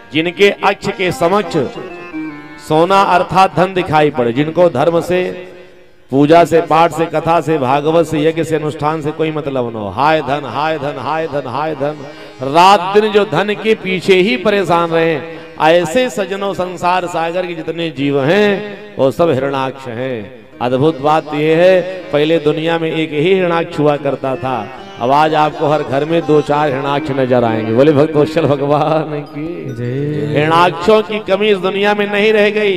जिनके अक्ष के समक्ष सोना अर्थात धन दिखाई पड़े, जिनको धर्म से, पूजा से, पाठ से, कथा से, भागवत से, यज्ञ से, अनुष्ठान से कोई मतलब न हो, हाय धन हाय धन हाय धन हाय धन, रात दिन जो धन के पीछे ही परेशान रहे, ऐसे सज्जनों संसार सागर के जितने जीव हैं वो सब हिरणाक्ष हैं। अद्भुत बात यह है, पहले दुनिया में एक ही हिरणाक्ष हुआ करता था, अब आज आपको हर घर में 2-4 हिरणाक्ष नजर आएंगे। बोले भक्तवत्सल भगवान की। हिरणाक्षों की कमी इस दुनिया में नहीं रह गई।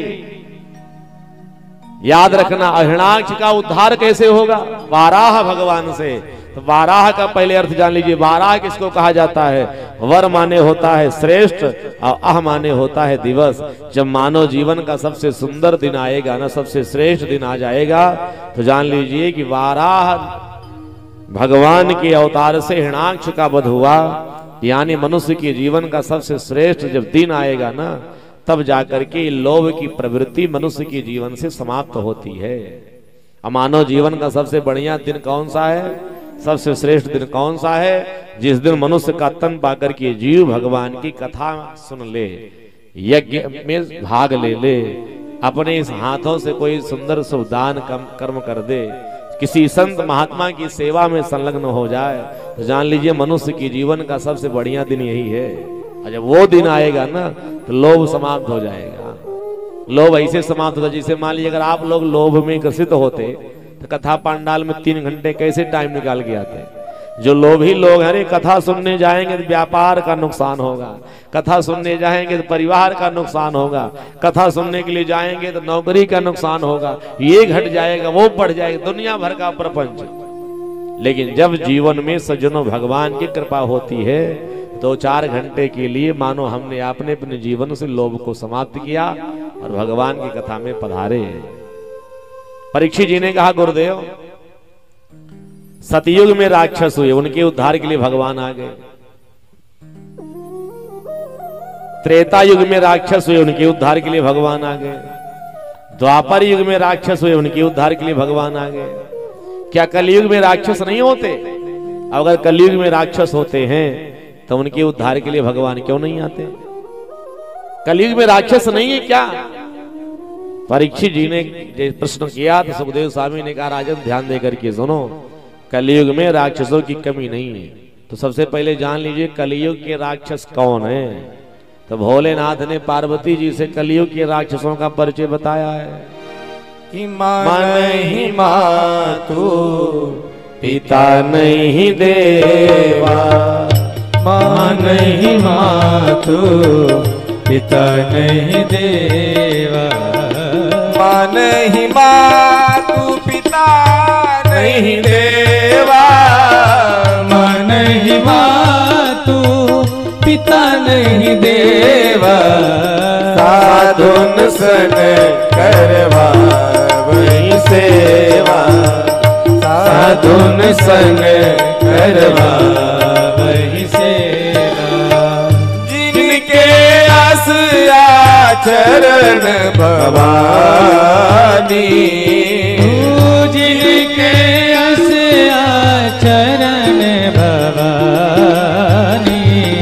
याद रखना, हिरणाक्ष का उद्धार कैसे होगा? वाराह भगवान से। तो वाराह का पहले अर्थ जान लीजिए। वाराह किसको कहा जाता है? वर माने होता है श्रेष्ठ और अह माने होता है दिवस। जब मानव जीवन का सबसे सुंदर दिन आएगा ना, सबसे श्रेष्ठ दिन आ जाएगा, तो जान लीजिए कि वाराह भगवान के अवतार से हिरणाक्ष का वध हुआ। यानी मनुष्य के जीवन का सबसे श्रेष्ठ जब दिन आएगा ना, तब जाकर के लोभ की प्रवृत्ति मनुष्य के जीवन से समाप्त होती है। मानव जीवन का सबसे बढ़िया दिन कौन सा है? सबसे श्रेष्ठ दिन कौन सा है? जिस दिन मनुष्य का तन पाकर के जीव भगवान की कथा सुन ले, यज्ञ में भाग ले, अपने इस हाथों से कोई सुंदर शुभ दान कर्म कर दे, किसी संत महात्मा की सेवा में संलग्न हो जाए, तो जान लीजिए मनुष्य के जीवन का सबसे बढ़िया दिन यही है। और जब वो दिन आएगा ना, तो लोभ समाप्त हो जाएगा। लोभ ऐसे समाप्त होता, जैसे मान लीजिए अगर आप लोग लोभ में ग्रसित होते तो कथा पंडाल में 3 घंटे कैसे टाइम निकाल के आते? जो लोभी लोग हैं, कथा सुनने जाएंगे तो व्यापार का नुकसान होगा, कथा सुनने जाएंगे तो परिवार का नुकसान होगा, कथा सुनने के लिए जाएंगे तो नौकरी का नुकसान होगा, ये घट जाएगा, वो बढ़ जाएगा, दुनिया भर का प्रपंच। लेकिन जब जीवन में सज्जनों भगवान की कृपा होती है, 2-4 घंटे के लिए मानो हमने अपने जीवन से लोभ को समाप्त किया और भगवान की कथा में पधारे। परीक्षित जी ने कहा, गुरुदेव सतयुग में राक्षस हुए, उनके उद्धार के लिए भगवान आ गए। त्रेता युग में राक्षस हुए, उनके उद्धार के लिए भगवान आ गए। द्वापर युग में राक्षस हुए, उनके उद्धार के लिए भगवान आ गए। क्या कलयुग में राक्षस नहीं होते? अगर कलयुग में राक्षस होते हैं तो उनके उद्धार के लिए भगवान क्यों नहीं आते? कलयुग में राक्षस नहीं है क्या? परीक्षित जी ने प्रश्न किया तो सुखदेव स्वामी ने कहा, राजन ध्यान देकर के सुनो, कलयुग में राक्षसों की कमी नहीं है। तो सबसे पहले जान लीजिए कलयुग के राक्षस कौन है। तो भोलेनाथ ने पार्वती जी से कलयुग के राक्षसों का परिचय बताया है कि मां नहीं मातु पिता नहीं देवा, मां नहीं मातु पिता नहीं देवा, मां नहीं मातु पिता नहीं देवा, मां नहीं मातु पिता नहीं देवा, साधुन सन करवा वही सेवा, साधुन संग करवा वही सेवा, जिनके आस आचरण भवानी, जिनके आस आचरण भवानी,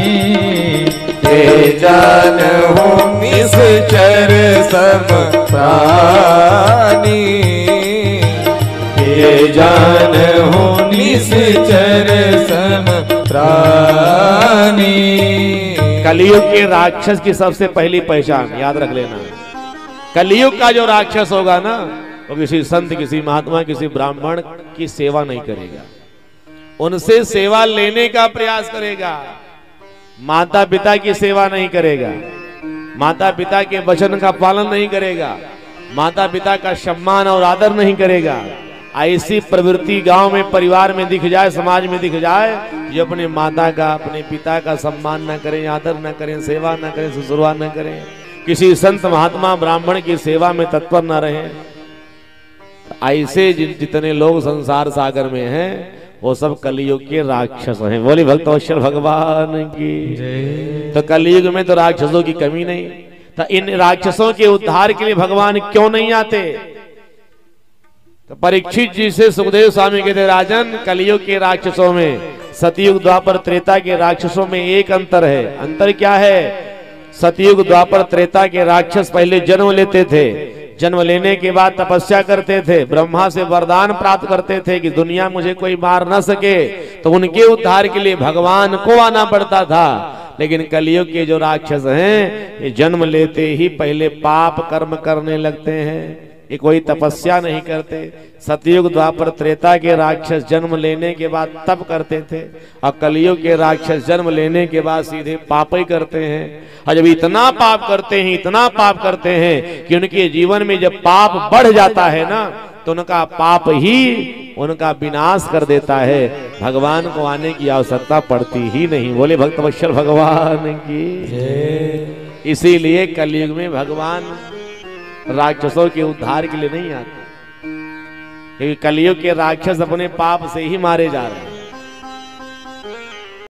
ते जान हो निश्चर सम प्राणी, ये जान हो निश्चर सम प्राणी। कलयुग के राक्षस की सबसे पहली पहचान याद रख लेना, कलयुग का जो राक्षस होगा ना, वो किसी संत, किसी महात्मा, किसी ब्राह्मण की सेवा नहीं करेगा, उनसे सेवा लेने का प्रयास करेगा, माता पिता की सेवा नहीं करेगा, माता पिता के वचन का पालन नहीं करेगा, माता पिता का सम्मान और आदर नहीं करेगा। ऐसी प्रवृत्ति गांव में, परिवार में दिख जाए, समाज में दिख जाए, जो अपने माता का, अपने पिता का सम्मान न करें, आदर न करें, सेवा न करें, ससुरवा न करें, किसी संत महात्मा ब्राह्मण की सेवा में तत्पर न रहें, ऐसे जितने लोग संसार सागर में हैं वो सब कलयुग के राक्षस हैं। बोली भक्तवत्सल भगवान की। तो कलयुग में तो राक्षसों की कमी नहीं। तो इन राक्षसों के उद्धार के लिए भगवान क्यों नहीं आते? तो परीक्षित जी से सुखदेव स्वामी कहते, राजन कलयुग के राक्षसों में, सतयुग द्वापर त्रेता के राक्षसों में एक अंतर है। अंतर क्या है सतयुग द्वापर त्रेता के राक्षस पहले जन्म लेते थे, जन्म लेने के बाद तपस्या करते थे, ब्रह्मा से वरदान प्राप्त करते थे कि दुनिया मुझे कोई मार न सके, तो उनके उद्धार के लिए भगवान को आना पड़ता था। लेकिन कलयुग के जो राक्षस हैं ये जन्म लेते ही पहले पाप कर्म करने लगते हैं, ये कोई तपस्या नहीं करते। सतयुग द्वापर त्रेता के राक्षस जन्म लेने के बाद तप करते थे, और कलयुग के राक्षस जन्म लेने के बाद सीधे पाप ही करते हैं। और जब इतना पाप करते हैं, इतना पाप करते हैं कि उनके जीवन में जब पाप बढ़ जाता है ना, तो उनका पाप ही उनका विनाश कर देता है, भगवान को आने की आवश्यकता पड़ती ही नहीं। बोले भक्तवत्सल भगवान की। इसीलिए कलयुग में भगवान राक्षसों के उद्धार के लिए नहीं आते, क्योंकि कलयुग के राक्षस अपने पाप से ही मारे जा रहे हैं।